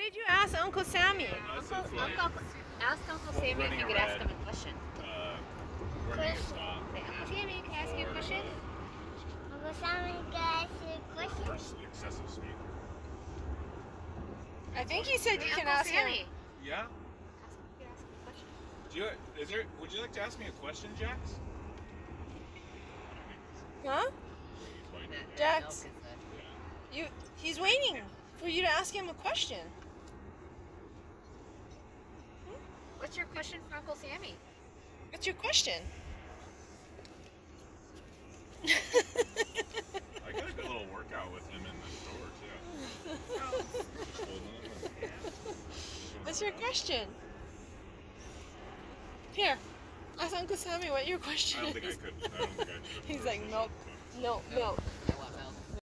did you ask Uncle Sammy? Ask Uncle Sammy if you could ask him a question. Question. Uncle Sammy, can I ask you a question? Uncle Sammy, can I ask you a question? Excessive speed. I think he said you can Uncle ask Sammy. him. Yeah? You could ask him a question. Would you like to ask me a question, Jax? Huh? Jax, he's waiting for you to ask him a question. What's your question for Uncle Sammy? What's your question? I got a good little workout with him in the store, too. What's your question? Here, ask Uncle Sammy what your question I don't is. think I could. I don't think I could. He's like, milk, milk, milk.